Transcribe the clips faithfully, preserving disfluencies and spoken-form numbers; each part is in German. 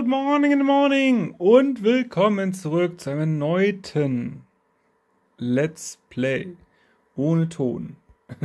good morning in the morning und willkommen zurück zu einem erneuten Let's Play ohne Ton.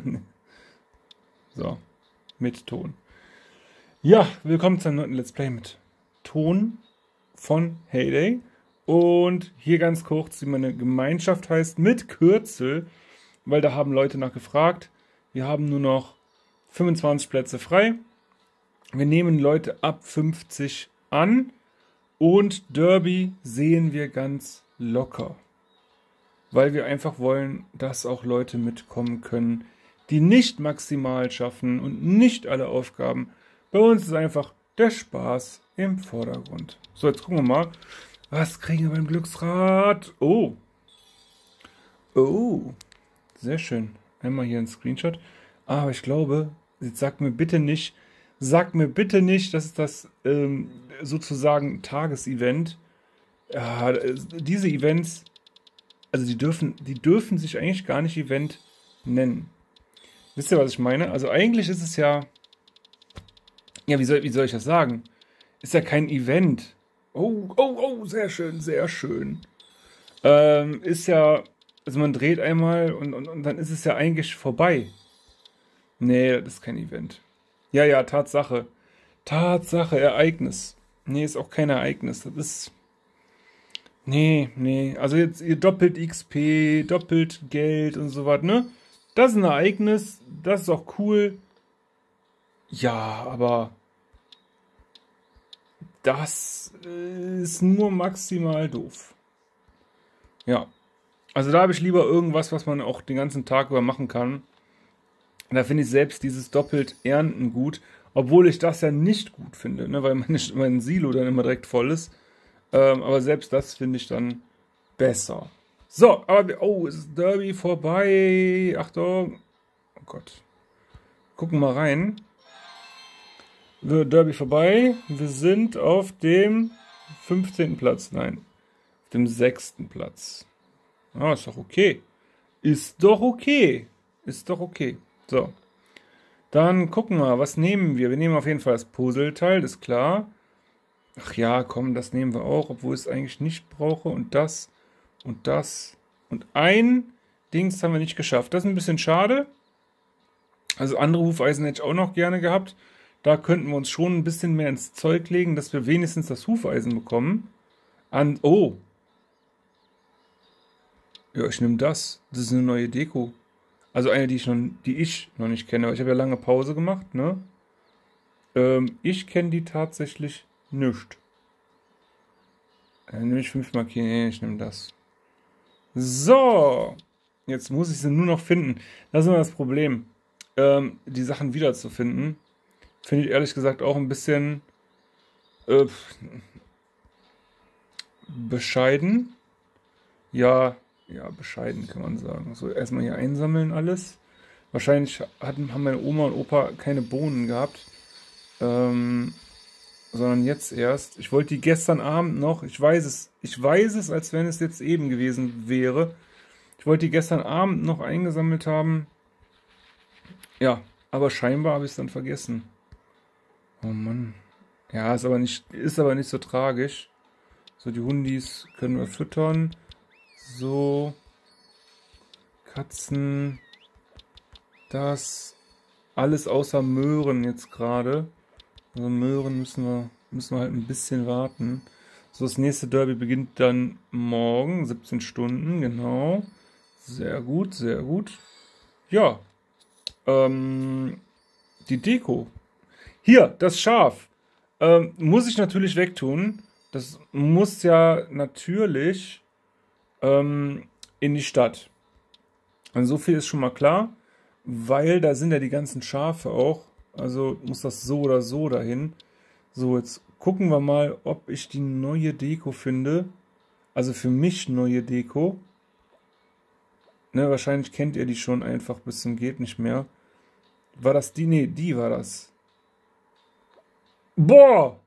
So, mit Ton. Ja, willkommen zu einem neuen Let's Play mit Ton von Hay Day. Und hier ganz kurz, wie meine Gemeinschaft heißt, mit Kürzel, weil da haben Leute nachgefragt. Wir haben nur noch fünfundzwanzig Plätze frei. Wir nehmen Leute ab fünfzig an und Derby sehen wir ganz locker. Weil wir einfach wollen, dass auch Leute mitkommen können, die nicht maximal schaffen und nicht alle Aufgaben. Bei uns ist einfach der Spaß im Vordergrund. So, jetzt gucken wir mal. Was kriegen wir beim Glücksrad? Oh. Oh. Sehr schön. Einmal hier ein Screenshot. Aber ich glaube, jetzt sagt mir bitte nicht, Sag mir bitte nicht, dass das ähm, sozusagen Tagesevent. Ja, diese Events, also die dürfen, die dürfen sich eigentlich gar nicht Event nennen. Wisst ihr, was ich meine? Also eigentlich ist es ja, ja, wie soll, wie soll ich das sagen? Ist ja kein Event. Oh, oh, oh, sehr schön, sehr schön. Ähm, ist ja, also man dreht einmal und, und, und dann ist es ja eigentlich vorbei. Nee, das ist kein Event. Ja, ja, Tatsache. Tatsache, Ereignis. Nee, ist auch kein Ereignis. Das ist... Nee, nee. Also jetzt ihr doppelt X P, doppelt Geld und so was, ne? Das ist ein Ereignis. Das ist auch cool. Ja, aber... Das ist nur maximal doof. Ja. Also da habe ich lieber irgendwas, was man auch den ganzen Tag über machen kann. Da finde ich selbst dieses doppelt Ernten gut, obwohl ich das ja nicht gut finde, ne, weil meine, mein Silo dann immer direkt voll ist. Ähm, aber selbst das finde ich dann besser. So, aber, oh, es ist Derby vorbei. Achtung. Oh Gott. Gucken mal rein. Derby vorbei. Wir sind auf dem fünfzehnten Platz. Nein, auf dem sechsten Platz. Ah, ist doch okay. Ist doch okay. Ist doch okay. So, dann gucken wir, was nehmen wir? Wir nehmen auf jeden Fall das Puzzleteil, ist klar. Ach ja, komm, das nehmen wir auch, obwohl ich es eigentlich nicht brauche. Und das und das und ein Dings haben wir nicht geschafft. Das ist ein bisschen schade. Also andere Hufeisen hätte ich auch noch gerne gehabt. Da könnten wir uns schon ein bisschen mehr ins Zeug legen, dass wir wenigstens das Hufeisen bekommen. An oh. Ja, ich nehme das. Das ist eine neue Deko. Also eine, die ich, noch, die ich noch nicht kenne. Ich habe ja lange Pause gemacht, ne? Ähm, ich kenne die tatsächlich nicht. Dann nehme ich fünf markieren. Nee, ich nehme das. So. Jetzt muss ich sie nur noch finden. Das ist immer das Problem. Ähm, die Sachen wiederzufinden. Finde ich ehrlich gesagt auch ein bisschen äh, bescheiden. Ja. Ja, bescheiden kann man sagen. So, erstmal hier einsammeln alles. Wahrscheinlich hatten, haben meine Oma und Opa keine Bohnen gehabt. Ähm, sondern jetzt erst. Ich wollte die gestern Abend noch, ich weiß es, ich weiß es, als wenn es jetzt eben gewesen wäre. Ich wollte die gestern Abend noch eingesammelt haben. Ja, aber scheinbar habe ich es dann vergessen. Oh Mann. Ja, ist aber nicht, ist aber nicht so tragisch. So, die Hundis können wir füttern. So, Katzen, das, alles außer Möhren jetzt gerade. Also Möhren müssen wir, müssen wir halt ein bisschen warten. So, das nächste Derby beginnt dann morgen, siebzehn Stunden, genau. Sehr gut, sehr gut. Ja, ähm, die Deko. Hier, das Schaf. Ähm, muss ich natürlich wegtun. Das muss ja natürlich... in die Stadt. Und so viel ist schon mal klar, weil da sind ja die ganzen Schafe auch. Also muss das so oder so dahin. So, jetzt gucken wir mal, ob ich die neue Deko finde. Also für mich neue Deko. Ne, wahrscheinlich kennt ihr die schon einfach bis zum geht nicht mehr. War das die? Ne, die war das. Boah!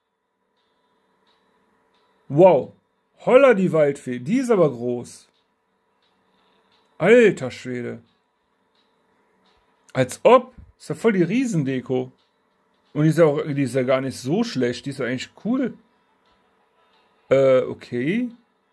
Wow! Holla die Waldfee, die ist aber groß. Alter Schwede. Als ob. Ist ja voll die Riesendeko. Und die ist ja, auch, die ist ja gar nicht so schlecht. Die ist ja eigentlich cool. Äh, okay.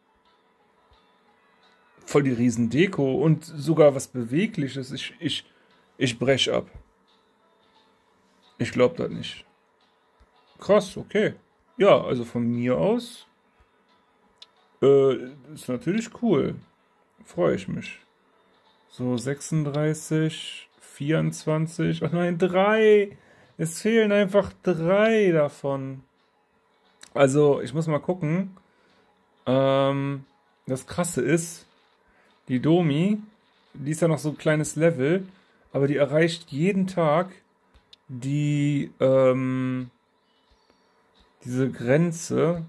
Voll die Riesendeko und sogar was Bewegliches. Ich, ich, ich brech ab. Ich glaube das nicht. Krass, okay. Ja, also von mir aus äh, ist natürlich cool. Freue ich mich. So, sechsunddreißig, vierundzwanzig. Oh nein, drei. Es fehlen einfach drei davon. Also, ich muss mal gucken. Ähm, das Krasse ist, die Domi, die ist ja noch so ein kleines Level, aber die erreicht jeden Tag die, ähm, diese Grenze.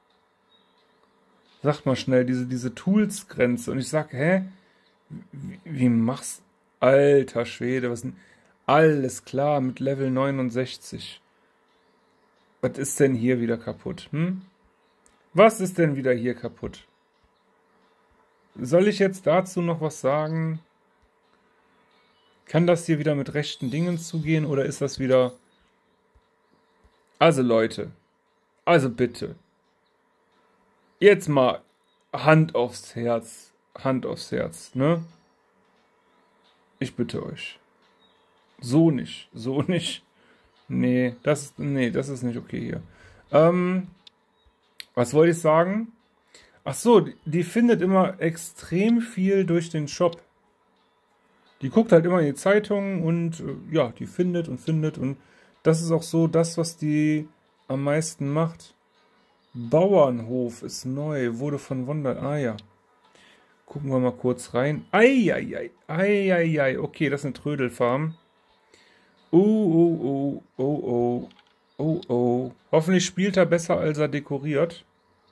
Sag mal schnell, diese, diese Tools-Grenze. Und ich sag, hä? Wie, wie machst Alter Schwede, was denn? Alles klar mit Level neunundsechzig. Was ist denn hier wieder kaputt? Hm? Was ist denn wieder hier kaputt? Soll ich jetzt dazu noch was sagen? Kann das hier wieder mit rechten Dingen zugehen oder ist das wieder... Also Leute, also bitte. Jetzt mal Hand aufs Herz. Hand aufs Herz, ne? Ich bitte euch. So nicht, so nicht. Nee, das, nee, das ist nicht okay hier. Ähm, was wollte ich sagen? Ach so, die, die findet immer extrem viel durch den Shop. Die guckt halt immer in die Zeitungen und äh, ja, die findet und findet und das ist auch so das, was die am meisten macht. Bauernhof ist neu, wurde von Wonder... Ah ja. Gucken wir mal kurz rein. Eieiei, eieiei. Okay, das ist eine Trödelfarm. Oh, oh, oh, oh, oh, oh, oh. Hoffentlich spielt er besser, als er dekoriert.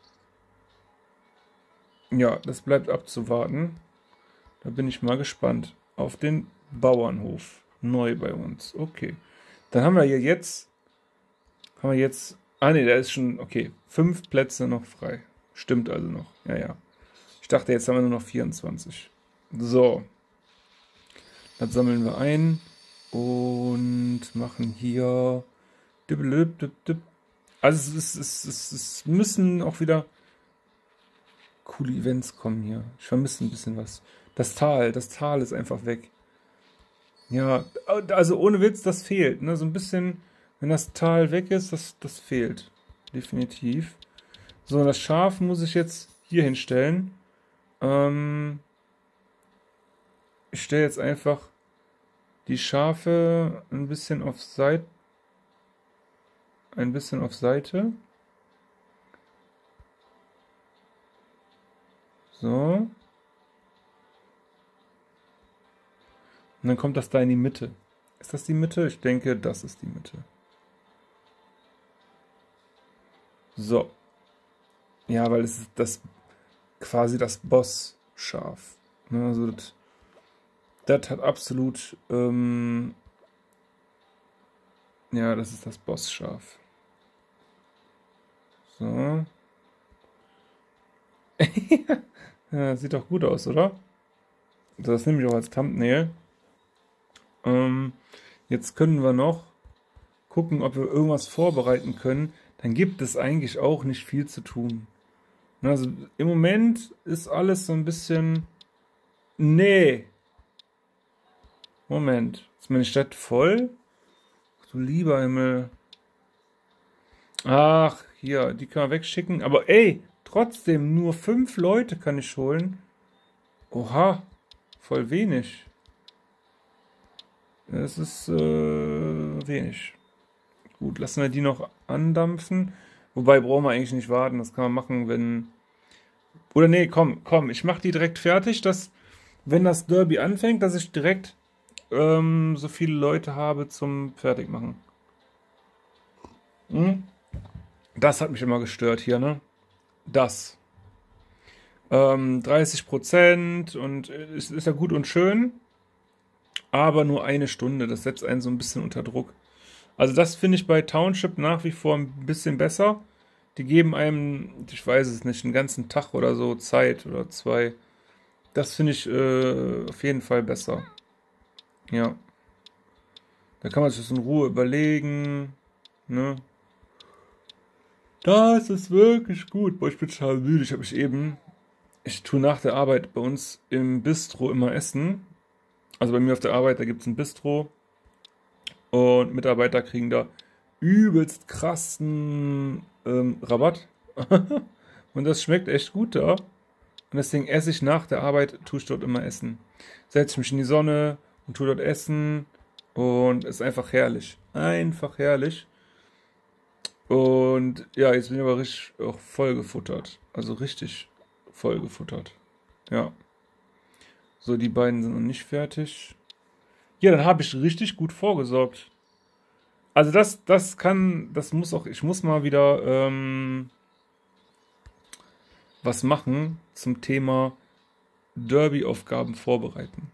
Ja, das bleibt abzuwarten. Da bin ich mal gespannt. Auf den Bauernhof. Neu bei uns. Okay. Dann haben wir hier jetzt... Haben wir jetzt... Ah ne, da ist schon... Okay, fünf Plätze noch frei. Stimmt also noch. Ja, ja. Ich dachte, jetzt haben wir nur noch vierundzwanzig. So. Das sammeln wir ein. Und machen hier... Also es, es, es, es müssen auch wieder coole Events kommen hier. Ich vermisse ein bisschen was. Das Tal, das Tal ist einfach weg. Ja, also ohne Witz, das fehlt. Ne? So ein bisschen, wenn das Tal weg ist, das, das fehlt. Definitiv. So, das Schaf muss ich jetzt hier hinstellen. Ähm, ich stelle jetzt einfach die Schafe ein bisschen auf Seite. Ein bisschen auf Seite. So. Und dann kommt das da in die Mitte. Ist das die Mitte? Ich denke, das ist die Mitte. So. Ja, weil es ist das quasi das Boss-Schaf. Ne, also das, das hat absolut... Ähm, ja, das ist das Boss-Schaf. So. Ja, sieht doch gut aus, oder? Das nehme ich auch als Thumbnail. Ähm, jetzt können wir noch gucken, ob wir irgendwas vorbereiten können. Dann gibt es eigentlich auch nicht viel zu tun. Also im Moment ist alles so ein bisschen... Nee. Moment. Ist meine Stadt voll? Du lieber Himmel. Ach, hier, die kann man wegschicken. Aber ey, trotzdem, nur fünf Leute kann ich holen. Oha, voll wenig. Das ist äh, wenig. Gut, lassen wir die noch andampfen. Wobei, brauchen wir eigentlich nicht warten. Das kann man machen, wenn... Oder nee, komm, komm. Ich mache die direkt fertig, dass, wenn das Derby anfängt, dass ich direkt ähm, so viele Leute habe zum Fertigmachen. Hm? Das hat mich immer gestört hier, ne? Das. Ähm, dreißig Prozent und es ist ja gut und schön, aber nur eine Stunde. Das setzt einen so ein bisschen unter Druck. Also das finde ich bei Township nach wie vor ein bisschen besser. Die geben einem, ich weiß es nicht, einen ganzen Tag oder so Zeit oder zwei. Das finde ich äh, auf jeden Fall besser. Ja. Da kann man sich das in Ruhe überlegen. Ne? Das ist wirklich gut. Boah, ich bin total müde. Ich habe mich eben, ich tue nach der Arbeit bei uns im Bistro immer essen. Also bei mir auf der Arbeit, da gibt es ein Bistro und Mitarbeiter kriegen da übelst krassen ähm, Rabatt. Und das schmeckt echt gut da. Und deswegen esse ich nach der Arbeit, tue ich dort immer essen. Setze ich mich in die Sonne und tue dort essen. Und es ist einfach herrlich. Einfach herrlich. Und ja, jetzt bin ich aber richtig auch voll gefuttert. Also richtig voll gefuttert. Ja. So, die beiden sind noch nicht fertig. Ja, dann habe ich richtig gut vorgesorgt. Also das, das kann, das muss auch, ich muss mal wieder ähm, was machen zum Thema Derby-Aufgaben vorbereiten.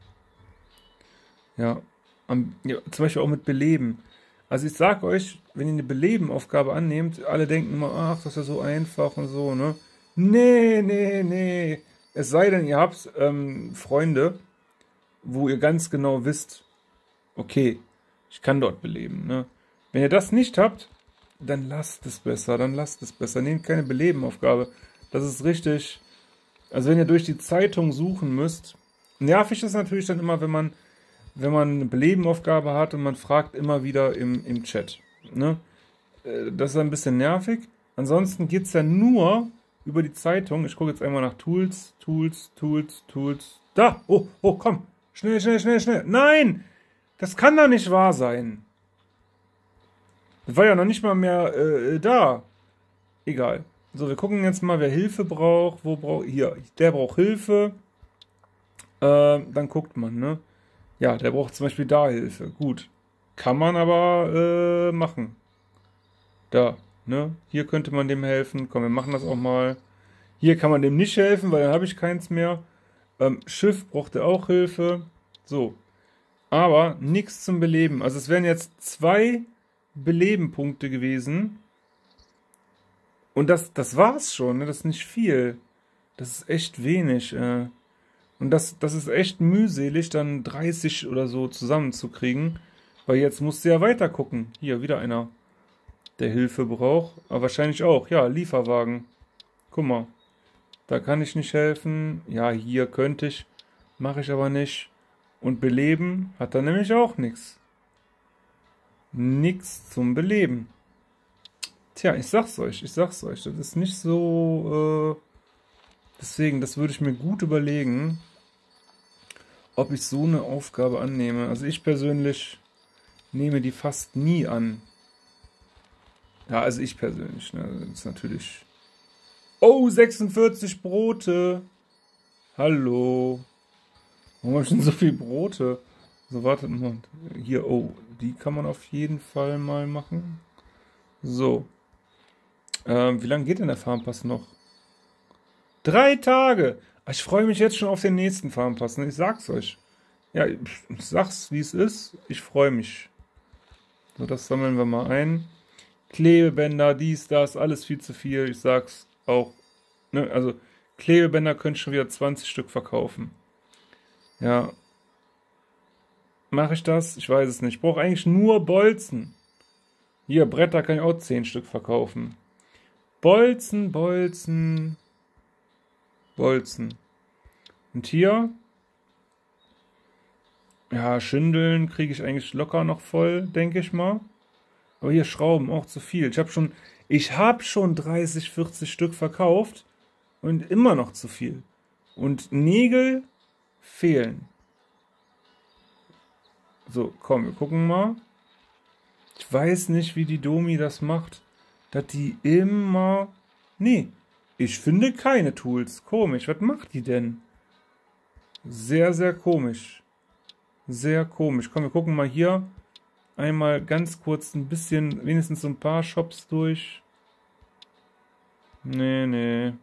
Ja, am, ja, zum Beispiel auch mit Beleben. Also ich sag euch, wenn ihr eine Beleben-Aufgabe annehmt, alle denken immer, ach, das ist ja so einfach und so, ne? Nee, nee, nee. Es sei denn, ihr habt ähm, Freunde, wo ihr ganz genau wisst, okay, ich kann dort beleben, ne? Wenn ihr das nicht habt, dann lasst es besser, dann lasst es besser. Nehmt keine Beleben-Aufgabe. Das ist richtig. Also wenn ihr durch die Zeitung suchen müsst, nervig ist natürlich dann immer, wenn man, wenn man eine Beleben-Aufgabe hat und man fragt immer wieder im, im Chat, ne? Äh, Das ist ein bisschen nervig. Ansonsten geht es ja nur über die Zeitung. Ich gucke jetzt einmal nach Tools, Tools, Tools, Tools. Da! Oh, oh, komm! Schnell, schnell, schnell, schnell! Nein! Das kann doch nicht wahr sein. Das war ja noch nicht mal mehr äh, da. Egal. So, wir gucken jetzt mal, wer Hilfe braucht. Wo braucht. Hier, der braucht Hilfe. Äh, dann guckt man, ne? Ja, der braucht zum Beispiel da Hilfe. Gut. Kann man aber äh, machen. Da, ne? Hier könnte man dem helfen. Komm, wir machen das auch mal. Hier kann man dem nicht helfen, weil dann habe ich keins mehr. Ähm, Schiff braucht er auch Hilfe. So. Aber nichts zum Beleben. Also es wären jetzt zwei Beleben-Punkte gewesen. Und das, das war's schon, ne? Das ist nicht viel. Das ist echt wenig. Äh. Und das, das ist echt mühselig, dann dreißig oder so zusammenzukriegen. Weil jetzt musst du ja weiter gucken. Hier, wieder einer, der Hilfe braucht. Aber wahrscheinlich auch. Ja, Lieferwagen. Guck mal. Da kann ich nicht helfen. Ja, hier könnte ich. Mache ich aber nicht. Und Beleben hat er nämlich auch nichts. Nichts zum Beleben. Tja, ich sag's euch, ich sag's euch. Das ist nicht so. Äh, deswegen, das würde ich mir gut überlegen, ob ich so eine Aufgabe annehme. Also ich persönlich nehme die fast nie an. Ja, also ich persönlich. Ne? Das ist natürlich. Oh, sechsundvierzig Brote. Hallo. Warum habe ich denn so viele Brote? So, wartet mal. Hier, oh, die kann man auf jeden Fall mal machen. So. Ähm, wie lange geht denn der Farmpass noch? Drei Tage! Ich freue mich jetzt schon auf den nächsten Farmpass. Ne? Ich sag's euch. Ja, ich sag's, wie es ist. Ich freue mich. So, das sammeln wir mal ein. Klebebänder, dies, das, alles viel zu viel. Ich sag's auch. Ne? Also, Klebebänder können schon wieder zwanzig Stück verkaufen. Ja. Mache ich das? Ich weiß es nicht. Ich brauche eigentlich nur Bolzen. Hier, Bretter kann ich auch zehn Stück verkaufen. Bolzen, Bolzen, Bolzen. Und hier, ja, Schindeln kriege ich eigentlich locker noch voll, denke ich mal. Aber hier Schrauben auch zu viel. Ich habe schon, ich habe schon dreißig, vierzig Stück verkauft und immer noch zu viel. Und Nägel fehlen. So, komm, wir gucken mal. Ich weiß nicht, wie die Domi das macht. Dass die immer... Nee, ich finde keine Tools. Komisch, was macht die denn? Sehr, sehr komisch. Sehr komisch. Komm, wir gucken mal hier einmal ganz kurz ein bisschen, wenigstens so ein paar Shops durch. Nee, nee.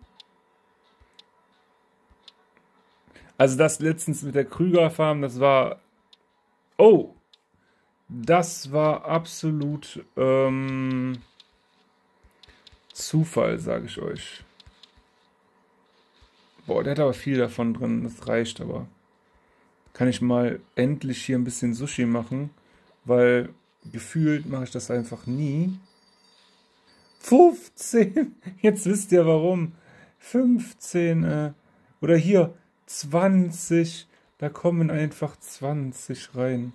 Also das letztens mit der Krüger Farm, das war... Oh! Das war absolut ähm, Zufall, sage ich euch. Boah, der hat aber viel davon drin, das reicht aber. Kann ich mal endlich hier ein bisschen Sushi machen, weil gefühlt mache ich das einfach nie. fünfzehn. Jetzt wisst ihr warum. fünfzehn. Äh, oder hier zwanzig. Da kommen einfach zwanzig rein.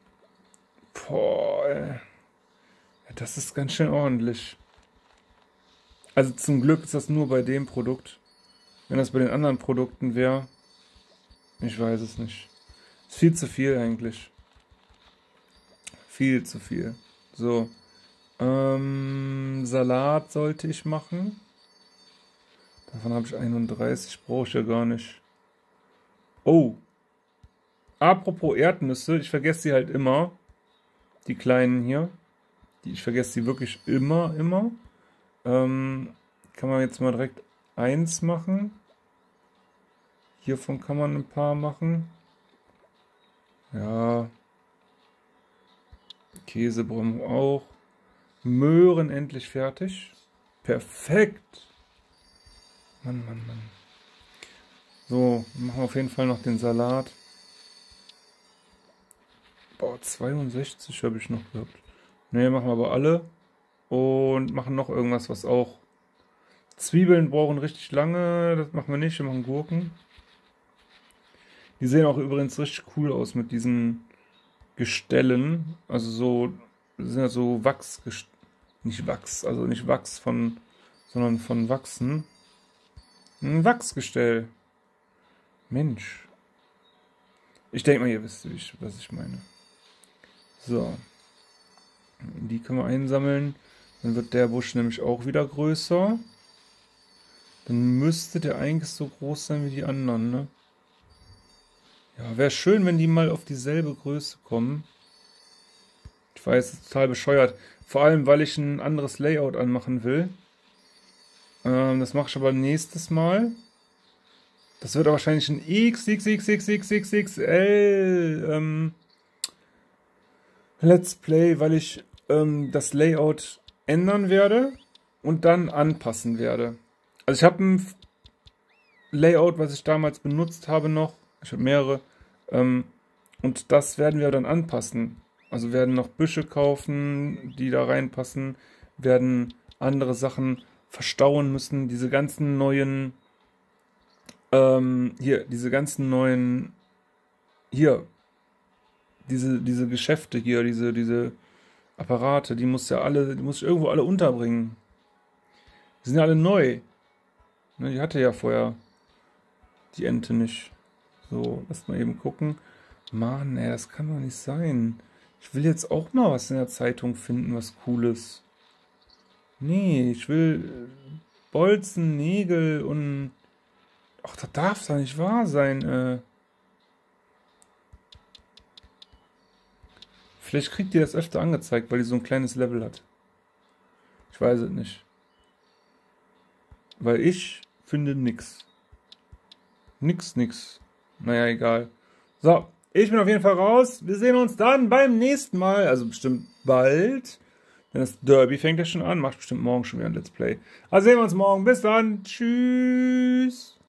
Boah, ey. Ja, das ist ganz schön ordentlich. Also zum Glück ist das nur bei dem Produkt. Wenn das bei den anderen Produkten wäre, ich weiß es nicht. Ist viel zu viel eigentlich. Viel zu viel. So. Ähm, Salat sollte ich machen. Davon habe ich einunddreißig, brauche ich ja gar nicht. Oh. Apropos Erdnüsse, ich vergesse sie halt immer. Die kleinen hier. Die, ich vergesse sie wirklich immer, immer. Ähm, kann man jetzt mal direkt eins machen. Hiervon kann man ein paar machen. Ja. Käse brauchen wir auch. Möhren endlich fertig. Perfekt. Mann, Mann, Mann. So, machen wir auf jeden Fall noch den Salat. Boah, zweiundsechzig habe ich noch gehabt. Ne, machen wir aber alle. Und machen noch irgendwas, was auch... Zwiebeln brauchen richtig lange. Das machen wir nicht. Wir machen Gurken. Die sehen auch übrigens richtig cool aus mit diesen Gestellen. Also so... Das sind ja so Wachs... Nicht Wachs, also nicht Wachs von... Sondern von Wachsen. Ein Wachsgestell. Mensch. Ich denke mal, ihr wisst, was ich meine. So. Die können wir einsammeln. Dann wird der Busch nämlich auch wieder größer. Dann müsste der eigentlich so groß sein wie die anderen, ne? Ja, wäre schön, wenn die mal auf dieselbe Größe kommen. Ich weiß, das ist total bescheuert. Vor allem, weil ich ein anderes Layout anmachen will. Ähm, das mache ich aber nächstes Mal. Das wird aber wahrscheinlich ein X X X X X X X L ähm, Let's Play, weil ich ähm, das Layout ändern werde und dann anpassen werde. Also ich habe ein Layout, was ich damals benutzt habe noch. Ich habe mehrere. Ähm, und das werden wir dann anpassen. Also werden noch Büsche kaufen, die da reinpassen. Werden andere Sachen verstauen müssen. Diese ganzen neuen... Ähm, hier, diese ganzen neuen... Hier. Diese, diese Geschäfte hier, diese, diese Apparate, die muss ja alle, die muss ich irgendwo alle unterbringen. Die sind ja alle neu. Ne, die hatte ja vorher die Ente nicht. So, lass mal eben gucken. Mann, ey, das kann doch nicht sein. Ich will jetzt auch mal was in der Zeitung finden, was Cooles. Nee, ich will Bolzen, Nägel und... Ach, das darf doch nicht wahr sein, äh. Vielleicht kriegt ihr das öfter angezeigt, weil die so ein kleines Level hat. Ich weiß es nicht. Weil ich finde nix. Nix, nix. Naja, egal. So, ich bin auf jeden Fall raus. Wir sehen uns dann beim nächsten Mal. Also bestimmt bald. Denn das Derby fängt ja schon an. Macht bestimmt morgen schon wieder ein Let's Play. Also sehen wir uns morgen. Bis dann. Tschüss.